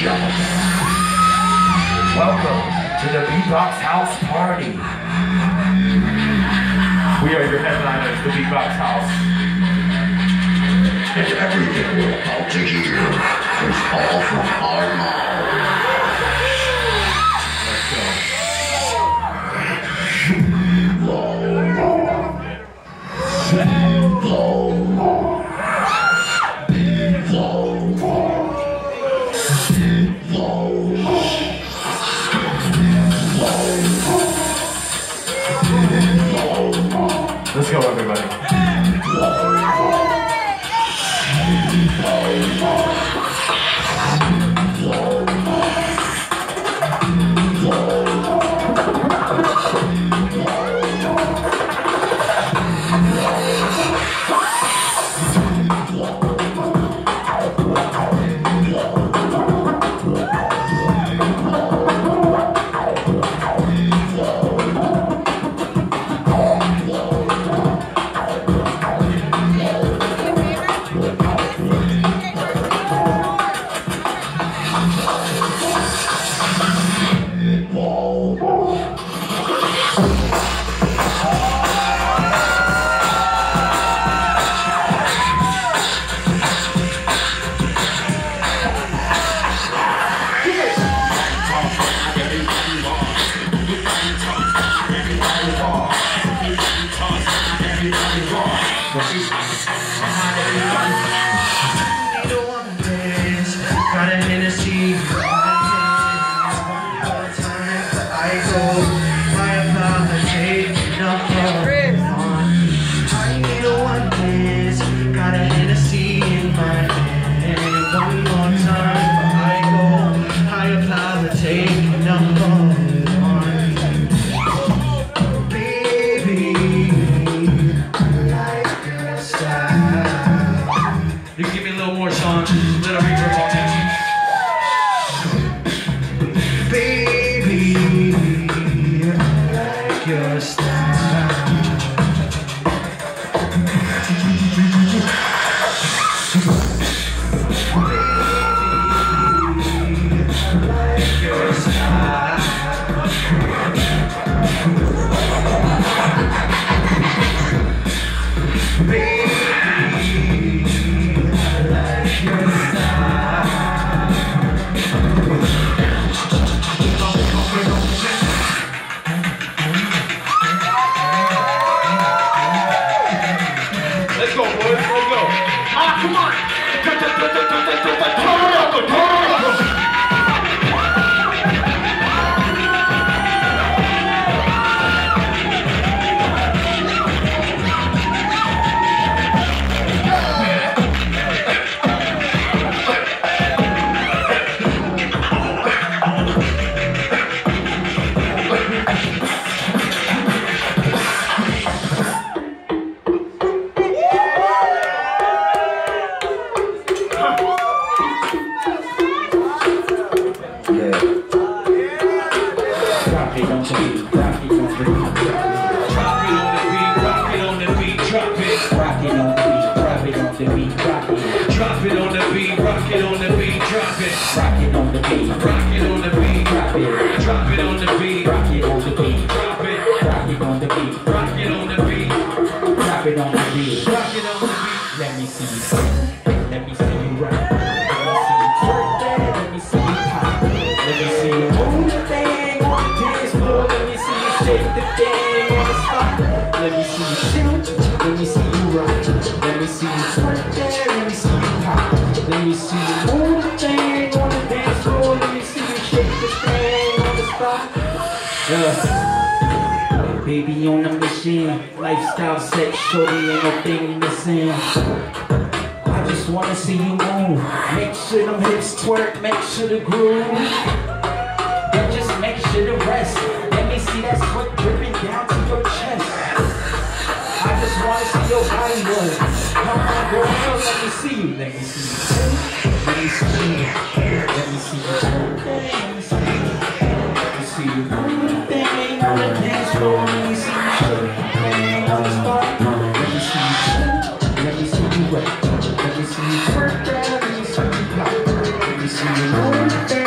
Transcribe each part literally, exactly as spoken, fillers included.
Welcome to the Beatbox House Party. We are your headliners, the Beatbox House. And everything we're about to hear is all from our mouth. Let's go. Let's go, everybody. Baby on a machine, lifestyle sex, shorty ain't no thing missing. I just wanna see you move, make sure them hips twerk, make sure the groove, then just make sure the rest. Let me see that sweat dripping down to your chest. I just wanna see your body work. Come on girl, let me see you, let me see you. Let me see you, let me see you twerk, let me see you, let me see you move the thing on the dance floor. Let me see you shake the thing on the spot. Let me see you shake, let me see you wet. Let me see you twerk that, let me see you pop. Let me see you move the thing.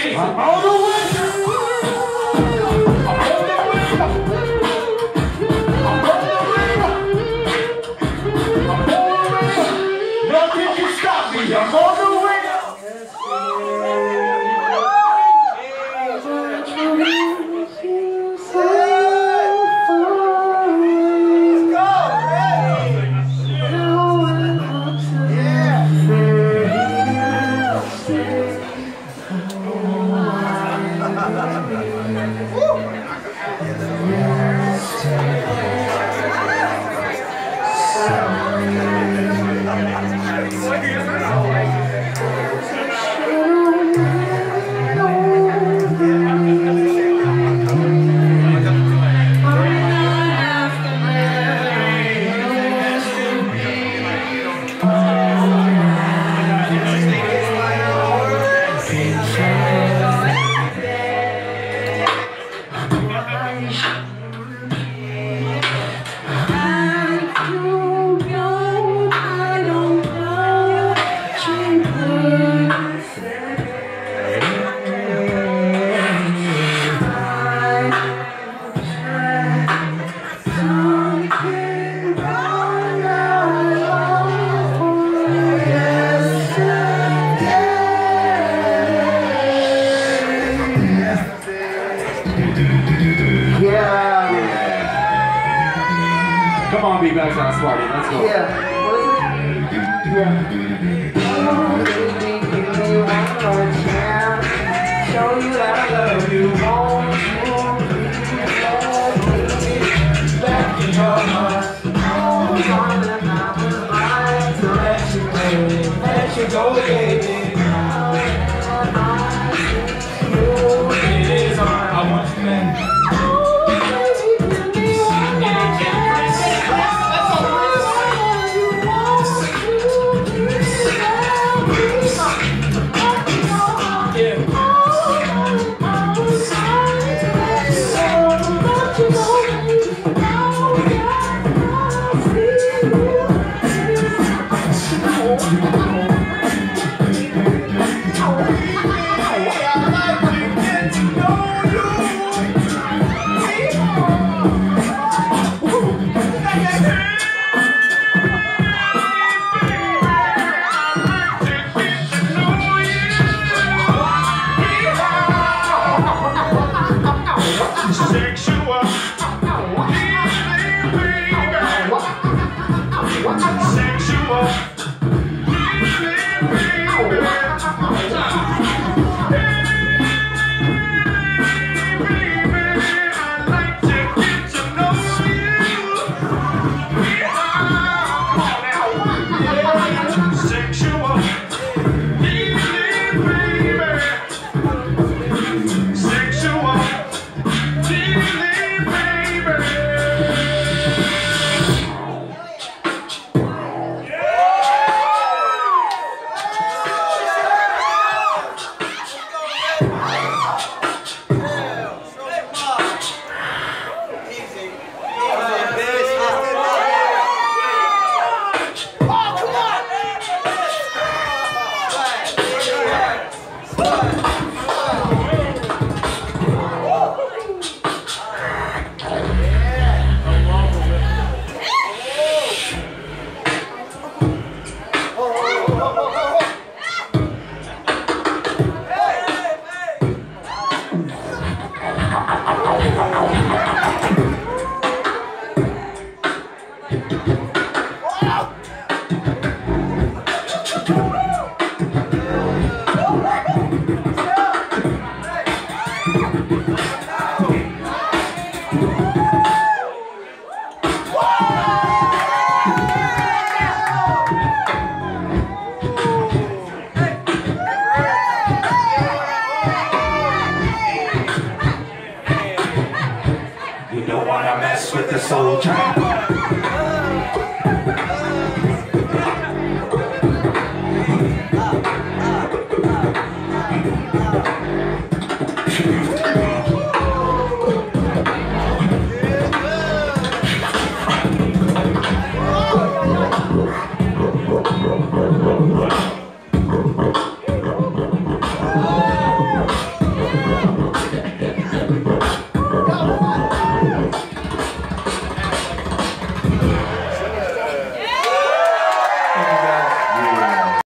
I'm on the way. I'm on the way. I'm on the way. I'm on the way. Nothing can stop me. I'm on the way. Come on, Beatbox House Party, let's go. Yeah. What is it? Yeah. Oh, baby, give me one more chance. Show you that I love you. Won't you please back in your heart? Oh, darling, I was right to let you go. Let you go, baby. Now that I see you, it is hard. I want you, man. You don't wanna mess with the soul train.